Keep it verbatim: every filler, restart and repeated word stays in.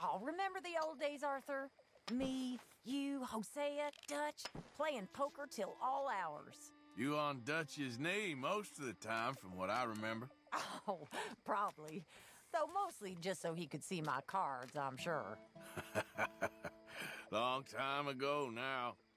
Oh, remember the old days, Arthur? Me, you, Hosea, Dutch, playing poker till all hours. You on Dutch's knee most of the time, from what I remember. Oh, probably. Though mostly just so he could see my cards, I'm sure. Long time ago now.